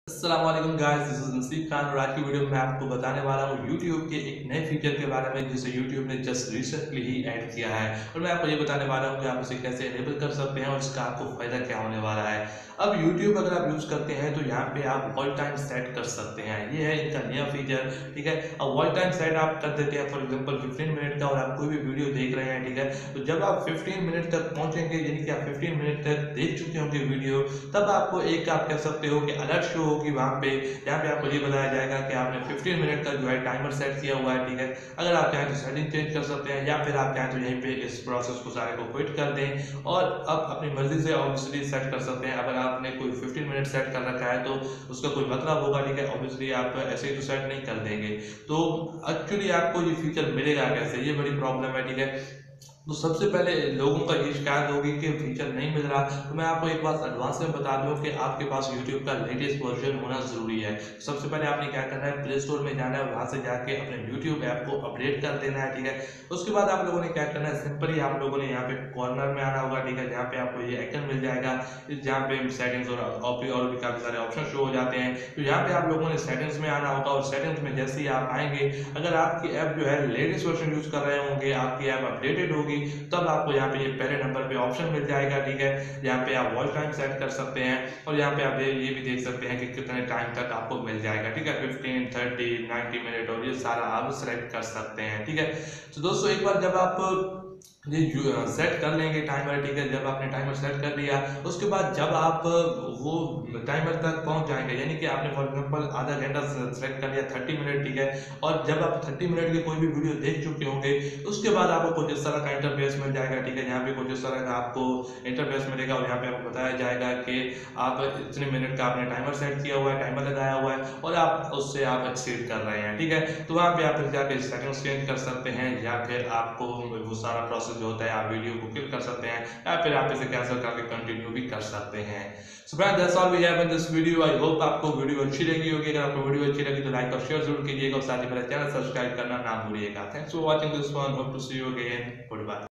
अस्सलाम वालेकुम guys, this is नसीब खान और आज की वीडियो में मैं आपको बताने वाला हूँ YouTube के एक नए फीचर के बारे में जिसे YouTube ने जस्ट रिसेंटली ही ऐड किया है। और मैं आपको ये बताने वाला हूँ कि आप इसे कैसे इनेबल कर सकते हैं और इसका आपको फायदा क्या होने वाला है। अब YouTube अगर आप यूज करते हैं तो यहाँ पे आप वॉच टाइम सेट कर सकते हैं। ये है इनका नया फीचर, ठीक है। अब वॉच टाइम सेट आप कर देते हैं फॉर एग्जाम्पल 15 मिनट का, और आप कोई भी वीडियो देख रहे हैं, ठीक है। तो जब आप 15 मिनट तक पहुंचेंगे, यानी कि आप 15 मिनट तक देख चुके होंगे वीडियो, तब आपको एक आप कह सकते हो कि अलर्ट शो होगी वहाँ पे, जहाँ पे आपको ये बताया जाएगा कि आपने 15 मिनट का जो है टाइमर सेट किया हुआ है, ठीक है। अगर आप चाहें तो सेटिंग चेंज कर सकते हैं, या फिर आप चाहें तो यहीं पे इस प्रोसेस को सारे को क्विट कर दें और अब अपनी मर्जी से ऑब्वियसली सेट कर सकते हैं। अगर आपने कोई 15 मिनट सेट कर रखा है तो उसका कोई मतलब होगा, ठीक है। ऑब्वियसली आप ऐसे ही तो सेट नहीं कर देंगे। तो एक्चुअली आपको ये फीचर मिलेगा कैसे, ये बड़ी प्रॉब्लम है, ठीक है। तो सबसे पहले लोगों का ये शिकायत होगी कि फीचर नहीं मिल रहा। तो मैं आपको एक बात एडवांस में बता दूं कि आपके पास YouTube का लेटेस्ट वर्जन होना जरूरी है। सबसे पहले आपने क्या करना है, प्ले स्टोर में जाना है और वहां से जाके अपने YouTube ऐप को अपडेट कर देना है, ठीक है। उसके बाद आप लोगों ने क्या करना है, सिंपली आप लोगों ने यहाँ पे कॉर्नर में आना होगा, ठीक है, जहाँ पे आपको ये आइकन मिल जाएगा, जहाँ पे सेटिंग्स और भी काफी सारे ऑप्शन शो हो जाते हैं। तो यहाँ पे आप लोगों ने सेटिंग्स में आना होगा और सेटिंग्स में जैसे ही आप आएंगे, अगर आपकी ऐप जो है लेटेस्ट वर्जन यूज कर रहे होंगे, आपकी ऐप अपडेटेड होगी, तब आपको यहाँ पे ये पहले नंबर पे ऑप्शन मिल जाएगा, ठीक है। यहाँ पे आप वॉच टाइम सेट कर सकते हैं और यहाँ पे आप ये भी देख सकते हैं कि कितने टाइम तक आपको मिल जाएगा, ठीक है। 15, 30, 90 मिनट और ये सारा आप सेलेक्ट कर सकते हैं, ठीक है। तो दोस्तों एक बार जब आप ये सेट कर लेंगे टाइमर, ठीक है, जब आपने टाइमर सेट कर लिया उसके बाद जब आप वो टाइमर तक पहुंच जाएंगे, यानी कि आपने फॉर एग्जांपल आधा घंटा सेलेक्ट कर लिया, 30 मिनट, ठीक है। और जब आप 30 मिनट के कोई भी वीडियो देख चुके होंगे उसके बाद आपको कुछ इस तरह का इंटरफेस मिल जाएगा, ठीक है। यहाँ पे कुछ इस तरह का आपको इंटरफेस मिलेगा और यहाँ पे आपको बताया जाएगा कि आप इतने मिनट का आपने टाइमर सेट किया हुआ है, टाइमर लगाया हुआ है और आप उससे आप एक्सीड कर रहे हैं, ठीक है। तो वहाँ पे आप फिर जाके सेटिंग्स चेंज कर सकते हैं, या फिर आपको वो सारा प्रोसेस जो होता है आप वीडियो को किल कर सकते हैं, या फिर आप इसे कैंसिल करके कंटिन्यू भी कर सकते हैं। So friends, that's all we have in this video. I hope आपको वीडियो अच्छी लगी होगी। अगर आपको वीडियो अच्छी लगी तो लाइक और शेयर जरूर कीजिएगा और साथ ही मेरा चैनल सब्सक्राइब करना ना भूलिएगा। Thanks for watching this one, hope to see you again, good bye.